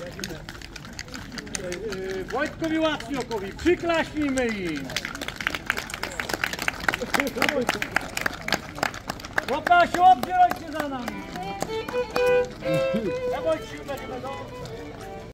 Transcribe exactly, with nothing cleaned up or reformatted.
Wojtkowi Łacniokowi, przyklaśnijmy im. Chłopasiu, obdzierajcie za nami. Ja Wojtku, będziemy do...